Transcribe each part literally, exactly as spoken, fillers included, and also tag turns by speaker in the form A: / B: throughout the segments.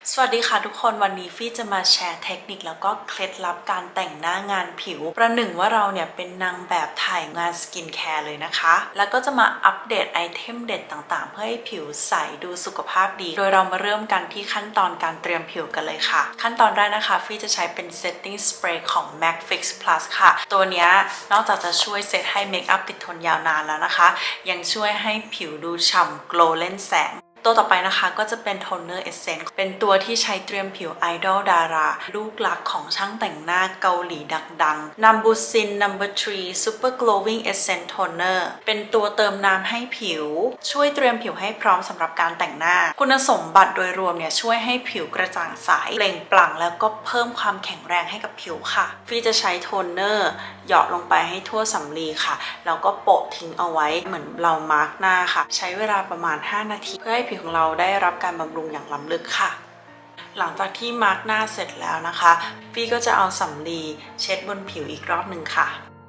A: สวัสดีค่ะทุกคนวันนี้ฟี่จะมาแชร์เทคนิคแล้วก็เคล็ดลับการแต่งหน้างานผิวประหนึ่งว่าเราเนี่ยเป็นนางแบบถ่ายงานสกินแคร์เลยนะคะแล้วก็จะมาอัปเดตไอเทมเด็ดต่างๆเพื่อให้ผิวใสดูสุขภาพดีโดยเรามาเริ่มกันที่ขั้นตอนการเตรียมผิวกันเลยค่ะขั้นตอนแรกนะคะฟี่จะใช้เป็น setting spray ของ แม็ก Fix Plus ค่ะตัวนี้นอกจากจะช่วยเซตให้เมคอัพติดทนยาวนานแล้วนะคะยังช่วยให้ผิวดูฉ่ำ glow เล่นแสงตัวต่อไปนะคะก็จะเป็นโทนเนอร์เอเซนส์เป็นตัวที่ใช้เตรียมผิวไอดอลดาราลูกหลักของช่างแต่งหน้าเกาหลีดังๆ Number Sin Number ทรี Super Glowing Essence Toner เป็นตัวเติมน้ำให้ผิวช่วยเตรียมผิวให้พร้อมสำหรับการแต่งหน้าคุณสมบัติโดยรวมเนี่ยช่วยให้ผิวกระจ่างใสเปล่งปลั่งแล้วก็เพิ่มความแข็งแรงให้กับผิวค่ะฟี่จะใช้โทนเนอร์หยอดลงไปให้ทั่วสำลีค่ะแล้วก็โปะทิ้งเอาไว้เหมือนเรามาร์กหน้าค่ะใช้เวลาประมาณห้านาทีเพื่อให้ผิวของเราได้รับการบำรุงอย่างล้ำลึกค่ะหลังจากที่มาร์กหน้าเสร็จแล้วนะคะฟี่ก็จะเอาสำลีเช็ดบนผิวอีกรอบหนึ่งค่ะ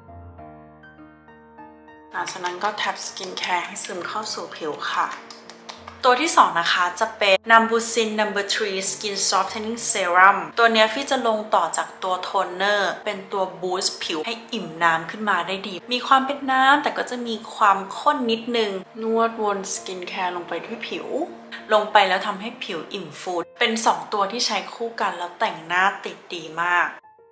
A: หลังจากนั้นก็แท็บสกินแคร์ให้ซึมเข้าสู่ผิวค่ะตัวที่สองนะคะจะเป็น Number Sin Number ทรี Skin Softening Serum ตัวนี้ฟี่จะลงต่อจากตัวโทนเนอร์เป็นตัวบูสต์ผิวให้อิ่มน้ำขึ้นมาได้ดีมีความเป็นน้ำแต่ก็จะมีความข้นนิดนึงนวดวนสกินแคร์ลงไปที่ผิวลงไปแล้วทำให้ผิวอิ่มฟูเป็นสองตัวที่ใช้คู่กันแล้วแต่งหน้าติดดีมาก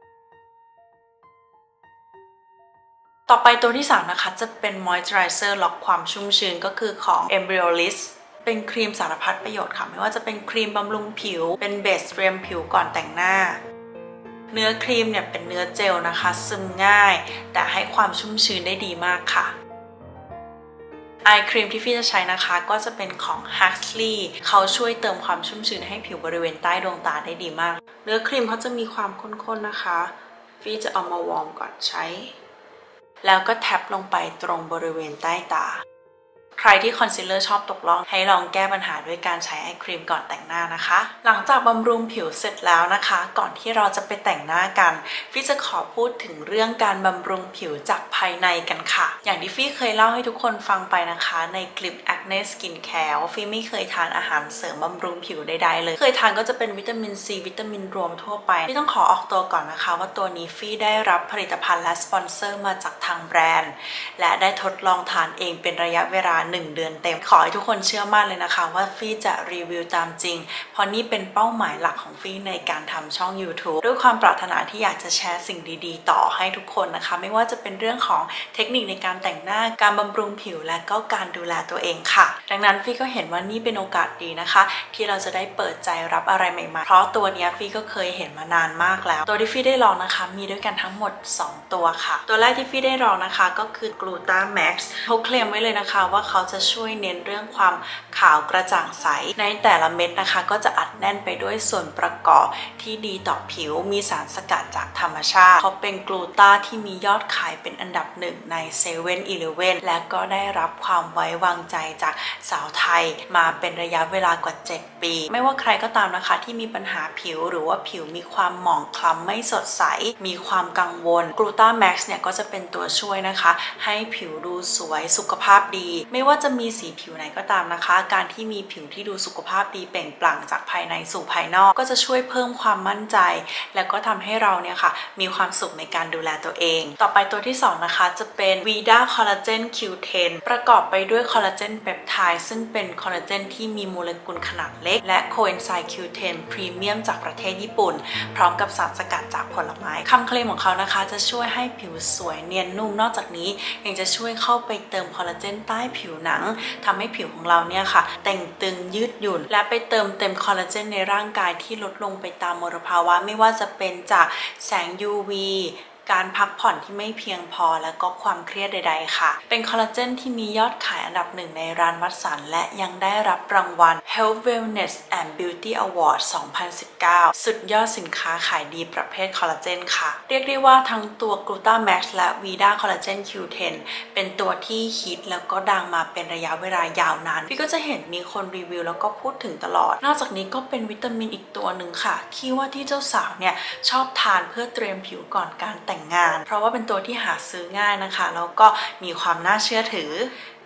A: ต่อไปตัวที่สามนะคะจะเป็น Moisturizer ล็อกความชุ่มชื้นก็คือของ Embryolisseเป็นครีมสารพัดประโยชน์ค่ะไม่ว่าจะเป็นครีมบำรุงผิวเป็นเบสเตรียมผิวก่อนแต่งหน้าเนื้อครีมเนี่ยเป็นเนื้อเจลนะคะซึมง่ายแต่ให้ความชุ่มชื้นได้ดีมากค่ะไอครีมที่ฟี่จะใช้นะคะก็จะเป็นของ Huxley เขาช่วยเติมความชุ่มชื้นให้ผิวบริเวณใต้ดวงตาได้ดีมากเนื้อครีมเขาจะมีความข้นๆนะคะฟี่จะเอามาวอร์มก่อนใช้แล้วก็แท็บลงไปตรงบริเวณใต้ตาใครที่คอนซีลเลอร์ชอบตกล่องให้ลองแก้ปัญหาด้วยการใช้ไอครีมก่อนแต่งหน้านะคะหลังจากบำรุงผิวเสร็จแล้วนะคะก่อนที่เราจะไปแต่งหน้ากันฟี่จะขอพูดถึงเรื่องการบำรุงผิวจากภายในกันค่ะอย่างที่ฟี่เคยเล่าให้ทุกคนฟังไปนะคะในคลิป Acne Skin Care ฟี่ไม่เคยทานอาหารเสริมบำรุงผิวใดๆเลยเคยทานก็จะเป็นวิตามินซีวิตามินรวมทั่วไปฟี่ต้องขอออกตัวก่อนนะคะว่าตัวนี้ฟี่ได้รับผลิตภัณฑ์และสปอนเซอร์มาจากทางแบรนด์และได้ทดลองทานเองเป็นระยะเวลาหนึ่งเดือนเต็มขอให้ทุกคนเชื่อมั่นเลยนะคะว่าฟี่จะรีวิวตามจริงเพราะนี่เป็นเป้าหมายหลักของฟี่ในการทำช่อง ยูทูบ ด้วยความปรารถนาที่อยากจะแชร์สิ่งดีๆต่อให้ทุกคนนะคะไม่ว่าจะเป็นเรื่องของเทคนิคในการแต่งหน้าการบำรุงผิวและก็การดูแลตัวเองค่ะดังนั้นฟี่ก็เห็นว่านี่เป็นโอกาสดีนะคะที่เราจะได้เปิดใจรับอะไรใหม่ๆเพราะตัวนี้ฟี่ก็เคยเห็นมานานมากแล้วตัวที่ฟี่ได้ลองนะคะมีด้วยกันทั้งหมดสองตัวค่ะตัวแรกที่ฟี่ได้ลองนะคะก็คือ Gluta Max เขาเคลมไว้เลยนะคะว่าเขาจะช่วยเน้นเรื่องความขาวกระจ่างใสในแต่ละเม็ดนะคะก็จะอัดแน่นไปด้วยส่วนประกอบที่ดีต่อผิวมีสารสกัดจากธรรมชาติเขาเป็นกลูตาที่มียอดขายเป็นอันดับหนึ่งในเซเว่นอีเลฟเว่นและก็ได้รับความไว้วางใจจากสาวไทยมาเป็นระยะเวลากว่าเจ็ดปีไม่ว่าใครก็ตามนะคะที่มีปัญหาผิวหรือว่าผิวมีความหมองคล้ำไม่สดใสมีความกังวลกลูตาแม็กซ์เนี่ยก็จะเป็นตัวช่วยนะคะให้ผิวดูสวยสุขภาพดีไม่ว่าจะมีสีผิวไหนก็ตามนะคะการที่มีผิวที่ดูสุขภาพดีเปล่งปลั่งจากภายในสู่ภายนอกก็จะช่วยเพิ่มความมั่นใจแล้วก็ทำให้เราเนี่ยค่ะมีความสุขในการดูแลตัวเองต่อไปตัวที่สองนะคะจะเป็น Vida Collagen คิว เท็น ประกอบไปด้วยคอลลาเจนเปปไทด์ซึ่งเป็นคอลลาเจนที่มีโมเลกุลขนาดเล็กและโคเอนไซม์ คิว เท็น พรีเมียมจากประเทศญี่ปุ่นพร้อมกับสารสกัดจากผลไม้คำเคลมของเขานะคะจะช่วยให้ผิวสวยเนียนนุ่มนอกจากนี้ยังจะช่วยเข้าไปเติมคอลลาเจนใต้ผิวหนังทำให้ผิวของเราเนี่ยค่ะแต่งตึงยืดหยุ่นและไปเติมเต็มคอลลาเจนในร่างกายที่ลดลงไปตามมลภาวะไม่ว่าจะเป็นจากแสง ยู วี การพักผ่อนที่ไม่เพียงพอและก็ความเครียดใดๆค่ะเป็นคอลลาเจนที่มียอดขายอันดับหนึ่งในร้านวัตสันและยังได้รับรางวัล Health Wellness and Beauty Award สองพันสิบเก้า สุดยอดสินค้าขายดีประเภทคอลลาเจนค่ะเรียกได้ว่าทั้งตัว Gluta Max และ Vida Collagen คิว เท็น เป็นตัวที่ฮิตแล้วก็ดังมาเป็นระยะเวลายาวนานพี่ก็จะเห็นมีคนรีวิวแล้วก็พูดถึงตลอดนอกจากนี้ก็เป็นวิตามินอีกตัวหนึ่งค่ะที่ว่าที่เจ้าสาวเนี่ยชอบทานเพื่อเตรียมผิวก่อนการแต่งงานเพราะว่าเป็นตัวที่หาซื้อง่ายนะคะแล้วก็มีความน่าเชื่อถือ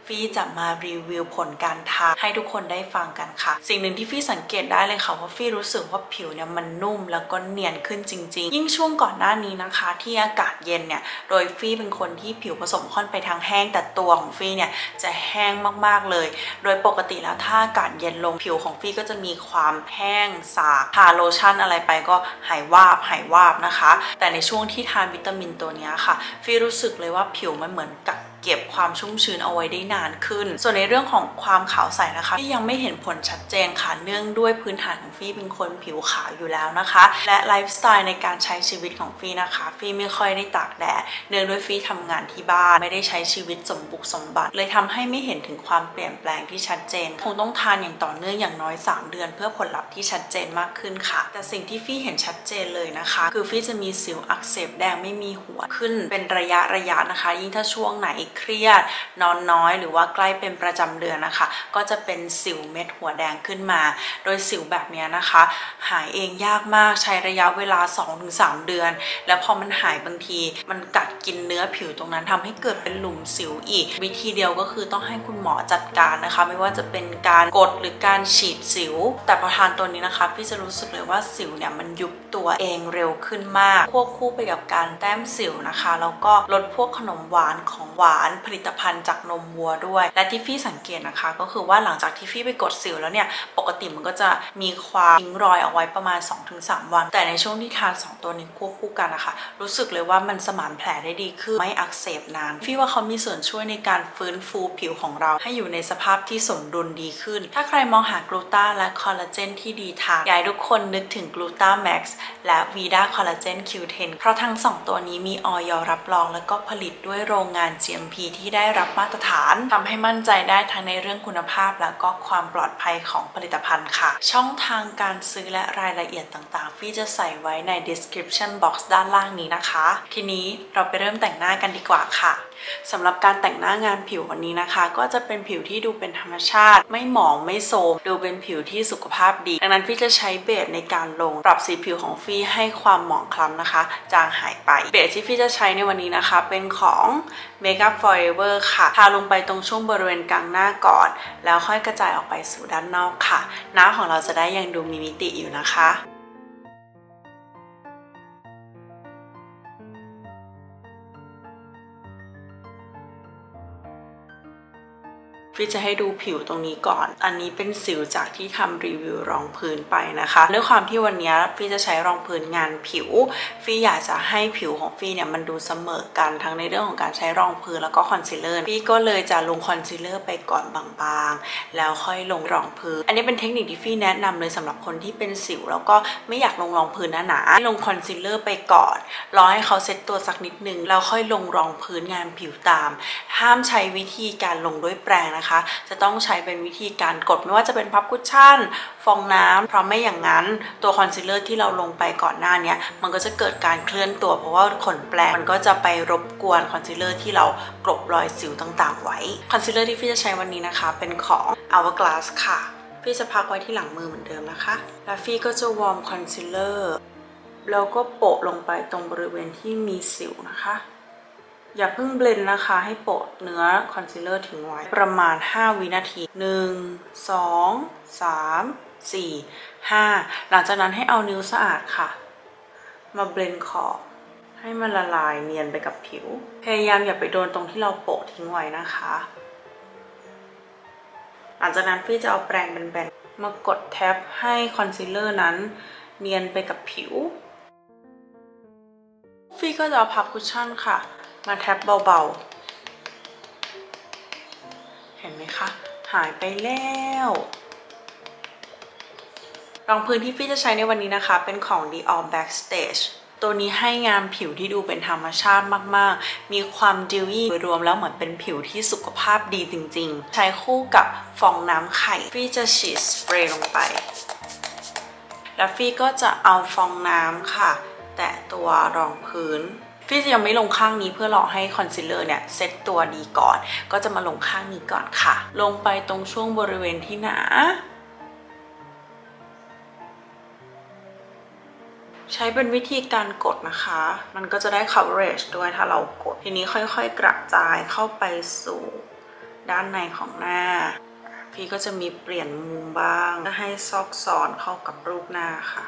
A: ฟี่จะมารีวิวผลการทาให้ทุกคนได้ฟังกันค่ะสิ่งหนึ่งที่ฟี่สังเกตได้เลยค่ะว่าฟี่รู้สึกว่าผิวเนี่ยมันนุ่มแล้วก็เนียนขึ้นจริงๆยิ่งช่วงก่อนหน้านี้นะคะที่อากาศเย็นเนี่ยโดยฟี่เป็นคนที่ผิวผสมค่อนไปทางแห้งแต่ตัวของฟี่เนี่ยจะแห้งมากๆเลยโดยปกติแล้วถ้าอากาศเย็นลงผิวของฟี่ก็จะมีความแห้งสาบทาโลชั่นอะไรไปก็หายวาบหายวาบนะคะแต่ในช่วงที่ทานวิตามินตัวนี้ค่ะฟี่รู้สึกเลยว่าผิวมันเหมือนกับเก็บความชุ่มชื้นเอาไว้ได้นานขึ้นส่วนในเรื่องของความขาวใสนะคะที่ยังไม่เห็นผลชัดเจนค่ะเนื่องด้วยพื้นฐานของฟี่เป็นคนผิวขาวอยู่แล้วนะคะและไลฟ์สไตล์ในการใช้ชีวิตของฟี่นะคะฟี่ไม่ค่อยได้ตากแดดเนื่องด้วยฟี่ทำงานที่บ้านไม่ได้ใช้ชีวิตสมบุกสมบัติเลยทำให้ไม่เห็นถึงความเปลี่ยนแปลงที่ชัดเจนคงต้องทานอย่างต่อเนื่องอย่างน้อยสามเดือนเพื่อผลลัพธ์ที่ชัดเจนมากขึ้นค่ะแต่สิ่งที่ฟี่เห็นชัดเจนเลยนะคะคือฟี่จะมีสิวอักเสบแดงไม่มีหัวขึ้นเป็นระยะระยะนะคะยิ่งถ้าช่วงไหนเครียดนอนน้อยหรือว่าใกล้เป็นประจำเดือนนะคะก็จะเป็นสิวเม็ดหัวแดงขึ้นมาโดยสิวแบบนี้นะคะหายเองยากมากใช้ระยะเวลา สองถึงสาม เดือนแล้วพอมันหายบางทีมันกัดกินเนื้อผิวตรงนั้นทำให้เกิดเป็นหลุมสิวอีกวิธีเดียวก็คือต้องให้คุณหมอจัดการนะคะไม่ว่าจะเป็นการกดหรือการฉีดสิวแต่พอทานตัวนี้นะคะพี่จะรู้สึกเลยว่าสิวเนี่ยมันยุบตัวเองเร็วขึ้นมากควบคู่ไปกับการแต้มสิวนะคะแล้วก็ลดพวกขนมหวานของหวานผลิตภัณฑ์จากนมวัวด้วยและที่ฟี่สังเกตนะคะก็คือว่าหลังจากที่ฟี่ไปกดสิวแล้วเนี่ยปกติมันก็จะมีความทิ้งรอยเอาไว้ประมาณ สองถึงสาม วันแต่ในช่วงที่ทานสองตัวนี้ควบคู่กันนะคะรู้สึกเลยว่ามันสมานแผลได้ดีขึ้นไม่อักเสบนานฟี่ว่าเขามีส่วนช่วยในการฟื้นฟูผิวของเราให้อยู่ในสภาพที่สมดุลดีขึ้นถ้าใครมองหากลูต้าและคอลลาเจนที่ดีทางอยากให้ทุกคนนึกถึงกลูต้าแม็กซ์และวีด้าคอลลาเจน คิว เท็น เพราะทั้งสองตัวนี้มีออยรับรองและก็ผลิตด้วยโรงงาน จี เอ็ม พี ที่ได้รับมาตรฐานทำให้มั่นใจได้ทั้งในเรื่องคุณภาพและก็ความปลอดภัยของผลิตภัณฑ์ค่ะช่องทางการซื้อและรายละเอียดต่างๆฟี่จะใส่ไว้ใน description box ด้านล่างนี้นะคะทีนี้เราไปเริ่มแต่งหน้ากันดีกว่าค่ะสำหรับการแต่งหน้างานผิววันนี้นะคะก็จะเป็นผิวที่ดูเป็นธรรมชาติไม่หมองไม่โทรมดูเป็นผิวที่สุขภาพดีดังนั้นฟี่จะใช้เบสในการลงปรับสีผิวของฟี่ให้ความหมองคล้ำนะคะจางหายไปเบสที่ฟี่จะใช้ในวันนี้นะคะเป็นของ Makeup Forever ค่ะทาลงไปตรงช่วงบริเวณกลางหน้าก่อนแล้วค่อยกระจายออกไปสู่ด้านนอกค่ะหน้าของเราจะได้ยังดูมีมิติอยู่นะคะฟี่จะให้ดูผิวตรงนี้ก่อนอันนี้เป็นสิวจากที่ทำรีวิวรองพื้นไปนะคะด้วยความที่วันนี้ฟี่จะใช้รองพื้นงานผิวฟี่อยากจะให้ผิวของฟี่เนี่ยมันดูเสมอกันทั้งในเรื่องของการใช้รองพื้นแล้วก็คอนซีลเลอร์ฟี่ก็เลยจะลงคอนซีลเลอร์ไปก่อนบางๆแล้วค่อยลงรองพื้นอันนี้เป็นเทคนิคที่ฟี่แนะนำเลยสำหรับคนที่เป็นสิวแล้วก็ไม่อยากลงรองพื้นหนาๆลงคอนซีลเลอร์ไปก่อนรอให้เขาเซ็ตตัวสักนิดนึงแล้วค่อยลงรองพื้นงานผิวตามห้ามใช้วิธีการลงด้วยแปรงนะคะจะต้องใช้เป็นวิธีการกดไม่ว่าจะเป็นพับคุชชั่นฟองน้ำเพราะไม่อย่างนั้นตัวคอนซีลเลอร์ที่เราลงไปก่อนหน้านี้มันก็จะเกิดการเคลื่อนตัวเพราะว่าขนแปรงมันก็จะไปรบกวนคอนซีลเลอร์ที่เรากลบรอยสิวต่างๆไว้คอนซีลเลอร์ที่พี่จะใช้วันนี้นะคะเป็นของ Hourglass ค่ะพี่จะพักไว้ที่หลังมือเหมือนเดิมนะคะแล้วพี่ก็จะวอร์มคอนซีลเลอร์แล้วก็โปะลงไปตรงบริเวณที่มีสิวนะคะอย่าเพิ่งเบลนด์นะคะให้โปะเนื้อคอนซีลเลอร์ทิ้งไว้ประมาณห้าวินาทีหนึ่ง สอง สาม สี่ ห้าหลังจากนั้นให้เอานิ้วสะอาดค่ะมาเบลนด์ขอบให้มันละลายเนียนไปกับผิวพยายามอย่าไปโดนตรงที่เราโปะทิ้งไว้นะคะหลังจากนั้นพี่จะเอาแปรงแบนๆมากดแท็บให้คอนซีลเลอร์นั้นเนียนไปกับผิวพี่ก็จะเอาพับคุชชั่นค่ะมาแท็บเบาๆเห็นไหมคะหายไปแล้วรองพื้นที่ฟี่จะใช้ในวันนี้นะคะเป็นของ Dior Backstage ตัวนี้ให้งามผิวที่ดูเป็นธรรมชาติมากๆมีความดิวอี้โดยรวมแล้วเหมือนเป็นผิวที่สุขภาพดีจริงๆใช้คู่กับฟองน้ำไข่ฟี่จะฉีดสเปรย์ลงไปแล้วฟี่ก็จะเอาฟองน้ำค่ะแตะตัวรองพื้นฟี่จะยังไม่ลงข้างนี้เพื่อรอให้คอนซีลเลอร์เนี่ยเซ็ตตัวดีก่อนก็จะมาลงข้างนี้ก่อนค่ะลงไปตรงช่วงบริเวณที่หนาใช้เป็นวิธีการกดนะคะมันก็จะได้ coverage ด้วยถ้าเรากดทีนี้ค่อยๆกระจายเข้าไปสู่ด้านในของหน้าพี่ก็จะมีเปลี่ยนมุมบ้างให้ซอกซ้อนเข้ากับรูปหน้าค่ะ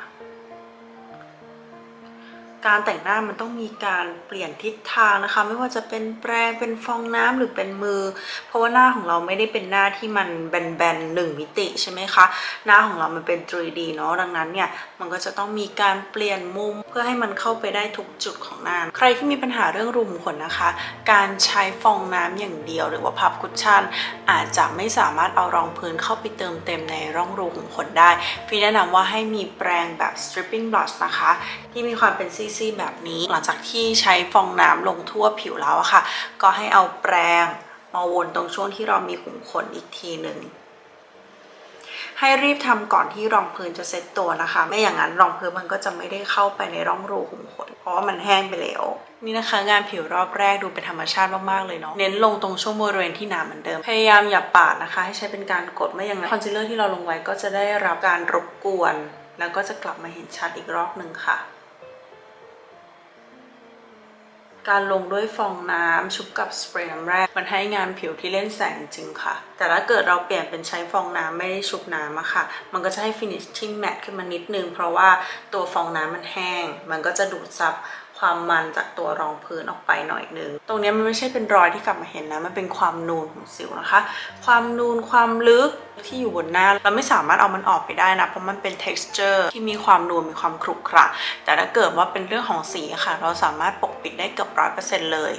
A: การแต่งหน้ามันต้องมีการเปลี่ยนทิศทางนะคะไม่ว่าจะเป็นแปรงเป็นฟองน้ำหรือเป็นมือเพราะว่าหน้าของเราไม่ได้เป็นหน้าที่มันแบนๆหนึ่งมิติใช่ไหมคะหน้าของเรามันเป็น ทรี ดี เนาะดังนั้นเนี่ยมันก็จะต้องมีการเปลี่ยนมุมเพื่อให้มันเข้าไปได้ทุกจุดของหน้าใครที่มีปัญหาเรื่องรูขุมขนนะคะการใช้ฟองน้ำอย่างเดียวหรือว่าพับคุชชั่นอาจจะไม่สามารถเอารองพื้นเข้าไปเติมเต็มในร่องรูขุมขนได้พี่แนะนำว่าให้มีแปรงแบบ stripping brush นะคะที่มีความเป็นซี่แบบนี้หลังจากที่ใช้ฟองน้ำลงทั่วผิวแล้วอะค่ะก็ให้เอาแปรงมาวนตรงช่วงที่เรามีขุมขนอีกทีหนึ่งให้รีบทำก่อนที่รองพื้นจะเซ็ตตัวนะคะไม่อย่างนั้นรองพื้นมันก็จะไม่ได้เข้าไปในร่องรูขุมขนเพราะว่ามันแห้งไปแล้วนี่นะคะงานผิวรอบแรกดูเป็นธรรมชาติมากๆเลยเนาะเน้นลงตรงช่วงบริเวณที่หนาเหมือนเดิมพยายามอย่าปาดนะคะให้ใช้เป็นการกดไม่อย่างนั้นคอนซีลเลอร์ที่เราลงไว้ก็จะได้รับการรบกวนแล้วก็จะกลับมาเห็นชัดอีกรอบหนึ่งค่ะการลงด้วยฟองน้ำชุบกับสเปรย์น้ำแร่มันให้งานผิวที่เล่นแสงจริงค่ะแต่ถ้าเกิดเราเปลี่ยนเป็นใช้ฟองน้ำไม่ได้ชุบน้ำอะค่ะมันก็จะให้ฟินิชที่แมตต์ขึ้นมานิดนึงเพราะว่าตัวฟองน้ำมันแห้งมันก็จะดูดซับความมันจากตัวรองพื้นออกไปหน่อยนึงตรงนี้มันไม่ใช่เป็นรอยที่กลับมาเห็นนะมันเป็นความนูนของสิวนะคะความนูนความลึกที่อยู่บนหน้าเราไม่สามารถเอามันออกไปได้นะเพราะมันเป็น texture ที่มีความนูนมีความขรุขระแต่ถ้าเกิดว่าเป็นเรื่องของสีค่ะเราสามารถปกปิดได้เกือบร้อยเปอร์เซ็นต์เลย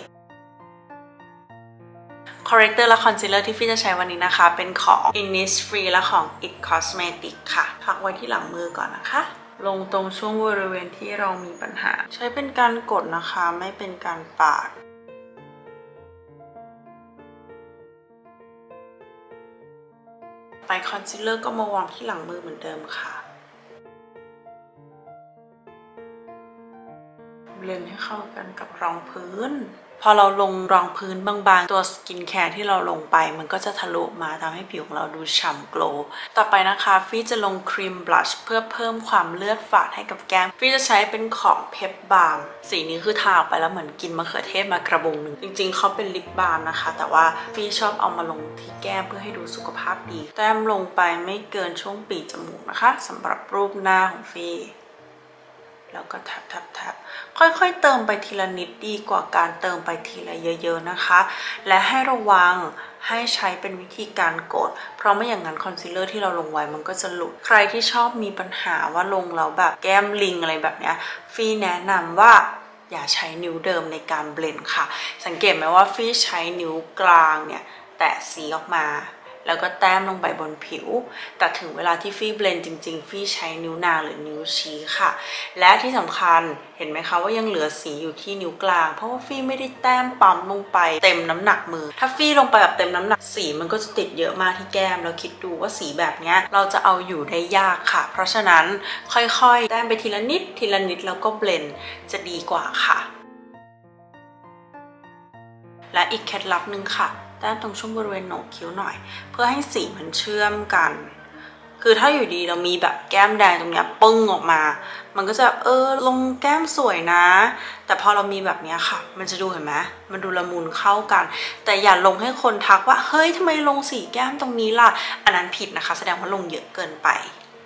A: คอร์เรคเตอร์และคอนซีลเลอร์ที่ฟี่จะใช้วันนี้นะคะเป็นของ Innisfree และของ It Cosmetics ค่ะพักไว้ที่หลังมือก่อนนะคะลงตรงช่วงบริเวณที่เรามีปัญหาใช้เป็นการกดนะคะไม่เป็นการปาดไปคอนซีลเลอร์ก็มาวางที่หลังมือเหมือนเดิมค่ะเบลนด์ให้เข้ากันกับรองพื้นพอเราลงรองพื้นบางๆตัวสกินแคร์ที่เราลงไปมันก็จะทะลุมาทำให้ผิวของเราดูฉ่ำโกลว์ต่อไปนะคะฟี่จะลงครีมบลัชเพื่อเพิ่มความเลือดฝาดให้กับแก้มฟี่จะใช้เป็นของเพปบาล์มสีนี้คือทาไปแล้วเหมือนกินมะเขือเทศมากระบุงหนึ่งจริงๆเขาเป็นลิปบาล์มนะคะแต่ว่าฟี่ชอบเอามาลงที่แก้มเพื่อให้ดูสุขภาพดีแต้มลงไปไม่เกินช่วงปีกจมูกนะคะสำหรับรูปหน้าของฟี่แล้วก็ทับทับทับค่อยๆเติมไปทีละนิดดีกว่าการเติมไปทีละเยอะๆนะคะและให้ระวังให้ใช้เป็นวิธีการกดเพราะไม่อย่างนั้นคอนซีลเลอร์ที่เราลงไว้มันก็จะหลุดใครที่ชอบมีปัญหาว่าลงแล้วแบบแก้มลิงอะไรแบบเนี้ยฟี่แนะนำว่าอย่าใช้นิ้วเดิมในการเบลนด์ค่ะสังเกตไหมว่าฟี่ใช้นิ้วกลางเนี่ยแตะสีออกมาแล้วก็แต้มลงไปบนผิวแต่ถึงเวลาที่ฟี่เบลนด์จริงๆฟี่ใช้นิ้วนางหรือนิ้วชี้ค่ะและที่สำคัญเห็นไหมคะว่ายังเหลือสีอยู่ที่นิ้วกลางเพราะว่าฟี่ไม่ได้แต้มปั๊มลงไปเต็มน้ำหนักมือถ้าฟี่ลงไปแบบเต็มน้ำหนักสีมันก็จะติดเยอะมากที่แก้มแล้วคิดดูว่าสีแบบนี้เราจะเอาอยู่ได้ยากค่ะเพราะฉะนั้นค่อยๆแต้มไปทีละนิดทีละนิดแล้วก็เบลนด์จะดีกว่าค่ะและอีกเคล็ดลับหนึ่งค่ะแต้มตรงช่วงบริเวณโหนกคิ้วหน่อยเพื่อให้สีมันเชื่อมกันคือถ้าอยู่ดีเรามีแบบแก้มแดงตรงเนี้ยปึ้งออกมามันก็จะเออลงแก้มสวยนะแต่พอเรามีแบบนี้ค่ะมันจะดูเห็นไหมมันดูละมุนเข้ากันแต่อย่าลงให้คนทักว่าเฮ้ยทำไมลงสีแก้มตรงนี้ล่ะอันนั้นผิดนะคะแสดงว่าลงเยอะเกินไป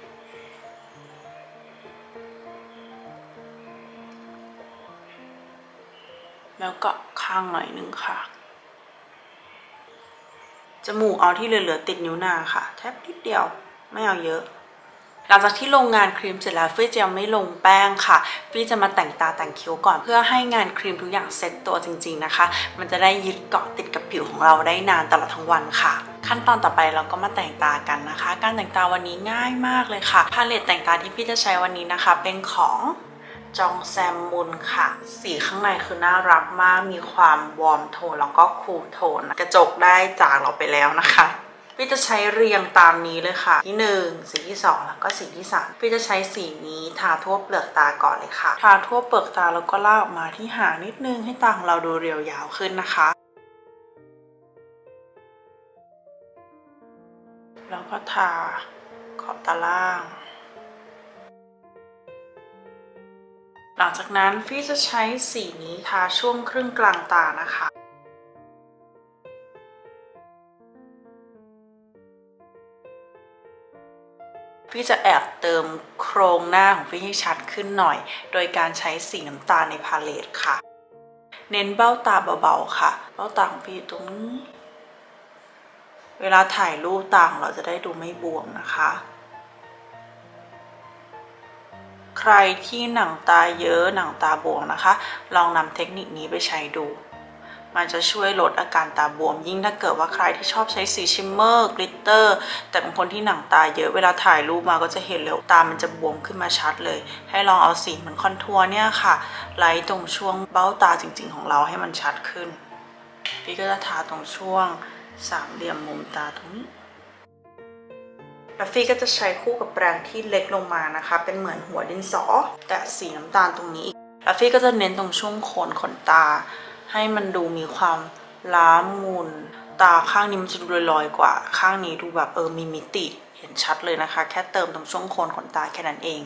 A: แล้วก็ข้างหน่อยนึงค่ะจมูกเอาที่เหลือๆติดนิ้วนางค่ะแทบนิดเดียวไม่เอาเยอะหลังจากที่ลงงานครีมเสร็จแล้วฟี่จะไม่ลงแป้งค่ะฟี่จะมาแต่งตาแต่งคิ้วก่อนเพื่อให้งานครีมทุกอย่างเซ็ตตัวจริงๆนะคะมันจะได้ยึดเกาะติดกับผิวของเราได้นานตลอดทั้งวันค่ะขั้นตอนต่อไปเราก็มาแต่งตากันนะคะการแต่งตาวันนี้ง่ายมากเลยค่ะพาเลตแต่งตาที่ฟี่จะใช้วันนี้นะคะเป็นของจองแซมมุนค่ะสีข้างในคือน่ารักมากมีความวอร์มโทนแล้วก็คูลโทนกระจกได้จากเราไปแล้วนะคะพี่จะใช้เรียงตามนี้เลยค่ะที่หนึ่งสีที่สองแล้วก็สีที่สามพี่จะใช้สีนี้ทาทั่วเปลือกตาก่อนเลยค่ะทาทั่วเปลือกตาแล้วก็ลากออกมาที่หางนิดนึงให้ตาของเราดูเรียวยาวขึ้นนะคะแล้วก็ทาขอบตาล่างหลังจากนั้นฟี่จะใช้สีนี้ทาช่วงครึ่งกลางตานะคะพี่จะแอบเติมโครงหน้าของพี่ให้ชัดขึ้นหน่อยโดยการใช้สีน้ำตาลในพาเลตค่ะเน้นเบ้าตาเบาๆค่ะเบ้าตาของพี่อยู่ตรงนี้เวลาถ่ายรูปตาของเราจะได้ดูไม่บวมนะคะใครที่หนังตาเยอะหนังตาบวมนะคะลองนำเทคนิคนี้ไปใช้ดูมันจะช่วยลดอาการตาบวมยิ่งถ้าเกิดว่าใครที่ชอบใช้สีชิมเมอร์กลิตเตอร์แต่บางคนที่หนังตาเยอะเวลาถ่ายรูปมาก็จะเห็นเลยตามันจะบวมขึ้นมาชัดเลยให้ลองเอาสีเหมือนคอนทัวร์เนี่ยค่ะไล่ตรงช่วงเบ้าตาจริงๆของเราให้มันชัดขึ้นพี่ก็จะทาตรงช่วงสามเหลี่ยมมุมตาตรงนี้แล้วฟี่ก็จะใช้คู่กับแปรงที่เล็กลงมานะคะเป็นเหมือนหัวดินสอแต่สีน้ำตาลตรงนี้แล้วฟี่ก็จะเน้นตรงช่วงโคนขนตาให้มันดูมีความล้ามูนตาข้างนี้มันจะดูลอยๆกว่าข้างนี้ดูแบบเออมีมิติเห็นชัดเลยนะคะแค่เติมตรงช่วงโคนขนตาแค่นั้นเอง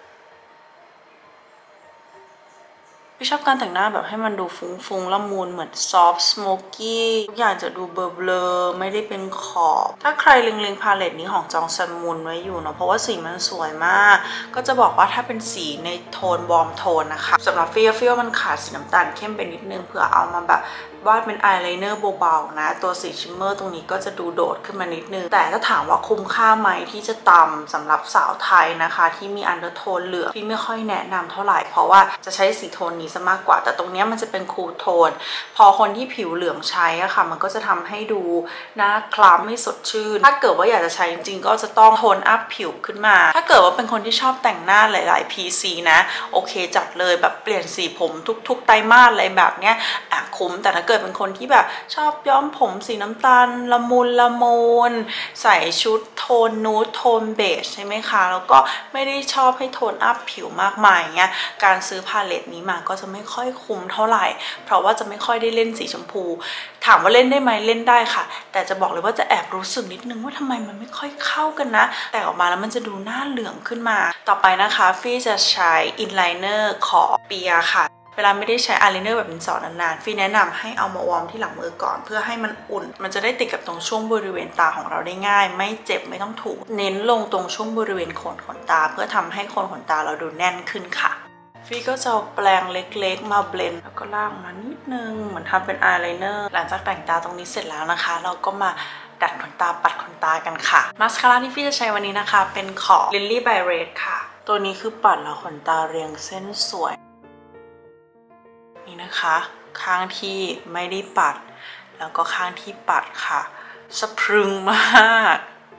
A: พี่ชอบการแต่งหน้าแบบให้มันดูฟุ้งๆละมุนเหมือนซอฟต์สโมกี้ทุกอย่างจะดูเบลอๆไม่ได้เป็นขอบถ้าใครเล็งๆพาเลตนี้ของจองซันมุนไว้อยู่เนาะเพราะว่าสีมันสวยมากก็จะบอกว่าถ้าเป็นสีในโทนวอร์มโทนนะคะสำหรับฟี่ฟี่ว่ามันขาดสีน้ำตาลเข้มไปนิดนึงเผื่อเอามาแบบวาดเป็นอายไลเนอร์เบาๆนะตัวสีชิมเมอร์ตรงนี้ก็จะดูโดดขึ้นมานิดนึงแต่ถ้าถามว่าคุ้มค่าไหมที่จะตำสำหรับสาวไทยนะคะที่มีอันเดอร์โทนเหลืองพี่ไม่ค่อยแนะนำเท่าไหร่เพราะว่าจะใช้สีโทนนี้ซะมากกว่าแต่ตรงนี้มันจะเป็นคูลโทนพอคนที่ผิวเหลืองใช้อะค่ะมันก็จะทำให้ดูหน้าคล้ำไม่สดชื่นถ้าเกิดว่าอยากจะใช้จริงๆก็จะต้องโทนอัพผิวขึ้นมาถ้าเกิดว่าเป็นคนที่ชอบแต่งหน้าหลายๆ พี ซี นะโอเคจัดเลยแบบเปลี่ยนสีผมทุกๆไตรมาสอะไรแบบเนี้ยอ่ะคุ้มแต่ถ้าเกิดเป็นคนที่แบบชอบย้อมผมสีน้ำตาลละมุนละมุนใส่ชุดโทนนูดโทนเบจใช่ไหมคะแล้วก็ไม่ได้ชอบให้โทนอัพผิวมากมายเงี้ยการซื้อพาเลตนี้มาก็จะไม่ค่อยคุ้มเท่าไหร่เพราะว่าจะไม่ค่อยได้เล่นสีชมพูถามว่าเล่นได้ไหมเล่นได้ค่ะแต่จะบอกเลยว่าจะแอบรู้สึกนิดนึงว่าทำไมมันไม่ค่อยเข้ากันนะแต่ออกมาแล้วมันจะดูหน้าเหลืองขึ้นมาต่อไปนะคะฟี่จะใช้อินไลเนอร์ของเปียค่ะเวลาไม่ได้ใช้อายไลเนอร์แบบดินสอนานๆฟี่แนะนำให้เอามาวอร์มที่หลังมือก่อนเพื่อให้มันอุ่นมันจะได้ติดกับตรงช่วงบริเวณตาของเราได้ง่ายไม่เจ็บไม่ต้องถูเน้นลงตรงช่วงบริเวณโคนขนตาเพื่อทำให้โคนขนตาเราดูแน่นขึ้นค่ะฟี่ก็จะเอาแปรงเล็กๆมาเบลนด์แล้วก็ล่างมานิดนึงเหมือนทำเป็นอายไลเนอร์หลังจากแต่งตาตรงนี้เสร็จแล้วนะคะเราก็มาดัดขนตาปัดขนตากันค่ะมาสคาร่าที่ฟี่จะใช้วันนี้นะคะเป็นของ Lily by Red ค่ะตัวนี้คือปัดแล้วขนตาเรียงเส้นสวยนี่นะคะข้างที่ไม่ได้ปัดแล้วก็ข้างที่ปัดค่ะสะพรึงมาก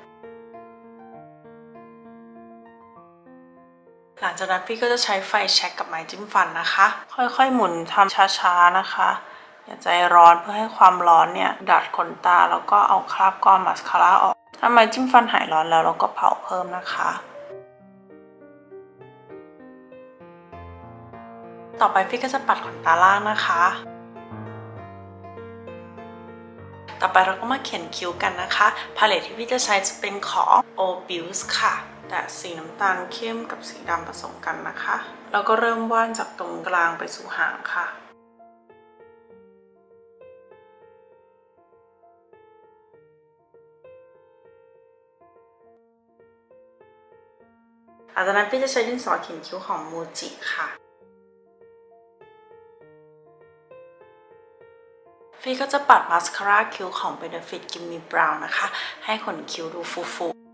A: หลังจากนั้นพี่ก็จะใช้ไฟแช็กกับไม้จิ้มฟันนะคะค่อยๆหมุนทำช้าๆนะคะอย่าใจร้อนเพื่อให้ความร้อนเนี่ยดัดขนตาแล้วก็เอาคราบก้อนมาสคาร่าออกถ้าไม้จิ้มฟันหายร้อนแล้วเราก็เผาเพิ่มนะคะต่อไปพี่ก็จะปัดขนตาล่างนะคะต่อไปเราก็มาเขียนคิ้วกันนะคะพาเลตที่พี่จะใช้จะเป็นของ โอ Bills ค่ะแต่สีน้ำตาลเข้มกับสีดำผสมกันนะคะแล้วก็เริ่มวาดจากตรงกลางไปสู่หางค่ะหลังจากนั้นพี่จะใช้ดินสอเขียนคิ้วของมูจิค่ะฟี่ก็จะปัดมาสคาร่าคิ้วของ Benefit Gimme Brown นะคะให้ขนคิ้วดูฟูๆ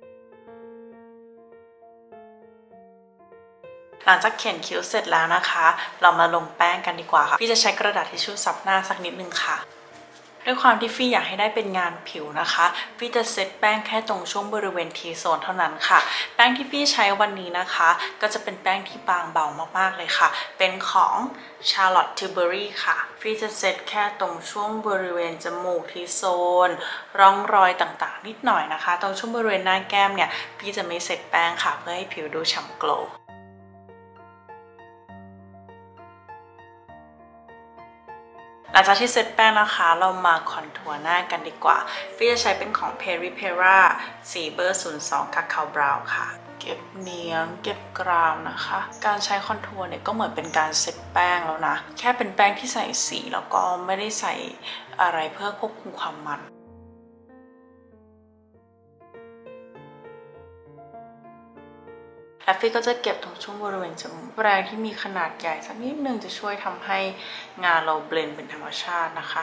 A: หลังจากเขียนคิ้วเสร็จแล้วนะคะเรามาลงแป้งกันดีกว่าค่ะพี่จะใช้กระดาษทิชชู่ซับหน้าสักนิดนึงค่ะด้วยความที่ฟี่อยากให้ได้เป็นงานผิวนะคะฟี่จะเซตแป้งแค่ตรงช่วงบริเวณ ที โซนเท่านั้นค่ะแป้งที่ฟี่ใช้วันนี้นะคะก็จะเป็นแป้งที่บางเบามากๆเลยค่ะเป็นของ Charlotte Tilbury ค่ะฟี่จะเซตแค่ตรงช่วงบริเวณจมูก ที โซนร่องรอยต่างๆนิดหน่อยนะคะตรงช่วงบริเวณหน้าแก้มเนี่ยฟี่จะไม่เซตแป้งค่ะเพื่อให้ผิวดูฉ่ำโกลว์หลังจากที่เซตแป้งนะคะเรามาคอนทัวร์หน้ากันดีกว่าฟี่จะใช้เป็นของ Peripera สีเบอร์ศูนย์สอง Cacao Brown ค่ะเก็บเนียงเก็บกรามนะคะการใช้คอนทัวร์เนี่ยก็เหมือนเป็นการเซตแป้งแล้วนะแค่เป็นแป้งที่ใส่สีแล้วก็ไม่ได้ใส่อะไรเพื่อควบคุมความมันและฟี่ก็จะเก็บตรงช่วงบริเวณจมูกแปรงที่มีขนาดใหญ่สักนิดนึงจะช่วยทำให้งานเราเบลนด์เป็นธรรมชาตินะคะ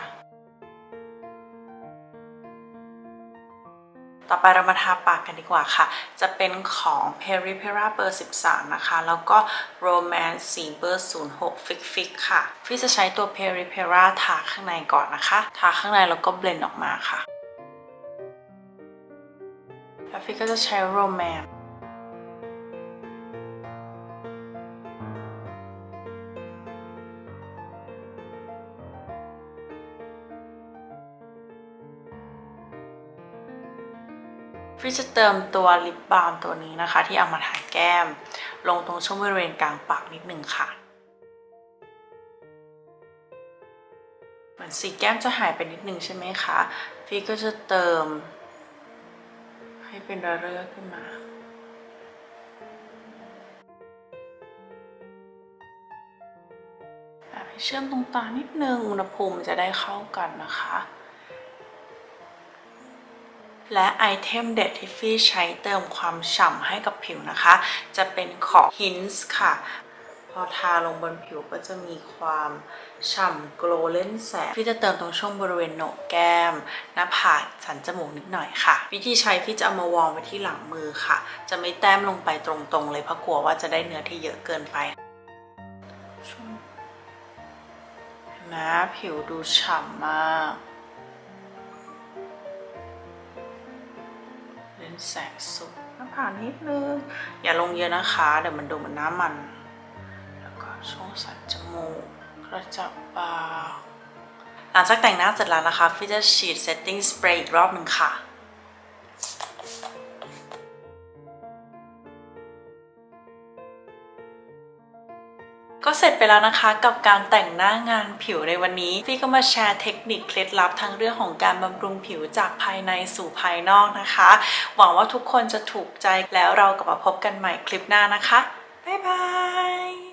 A: ต่อไปเรามาทาปากกันดีกว่าค่ะจะเป็นของ Peripera เบอร์สิบสามนะคะแล้วก็ Romance สีเบอร์ศูนย์หก Fix Fix ค่ะฟี่จะใช้ตัว Peripera ทาข้างในก่อนนะคะทาข้างในแล้วก็เบลนด์ออกมาค่ะแล้วฟี่ก็จะใช้ Romanceฟี่จะเติมตัวลิปบาล์มตัวนี้นะคะที่เอามาทาแก้มลงตรงช่วงบริเวณกลางปากนิดนึงค่ะเหมือนสีแก้มจะหายไปนิดนึงใช่ไหมคะฟี่ก็จะเติมให้เป็นระเรื่อขึ้นมาแบบให้เชื่อมตรงตานิดนึงอุณหภูมิจะได้เข้ากันนะคะและไอเทมเด็ดที่ฟี่ใช้เติมความฉ่ำให้กับผิวนะคะจะเป็นของ Hints ค่ะพอทาลงบนผิวก็จะมีความฉ่ำโกลว์เล่นแสงฟี่จะเติมตรงช่วงบริเวณโหนกแก้มหน้าผากสันจมูกนิดหน่อยค่ะวิธีใช้ฟี่จะเอามาวางไว้ที่หลังมือค่ะจะไม่แต้มลงไปตรงๆเลยเพราะกลัวว่าจะได้เนื้อที่เยอะเกินไปนะผิวดูฉ่ำมากแสงสุดหน้าผากนิดนึงอย่าลงเยอะนะคะเดี๋ยวมันดูเหมือนน้ำมันแล้วก็ช่วงสันจมูกกระจับปากหลังจากแต่งหน้าเสร็จแล้วนะคะฟี่จะฉีด setting spray อีกรอบหนึ่งค่ะก็เสร็จไปแล้วนะคะกับการแต่งหน้างานผิวในวันนี้ฟี่ก็มาแชร์เทคนิคเคล็ดลับทั้งเรื่องของการบำรุงผิวจากภายในสู่ภายนอกนะคะหวังว่าทุกคนจะถูกใจแล้วเรากลับมาพบกันใหม่คลิปหน้านะคะบ๊ายบาย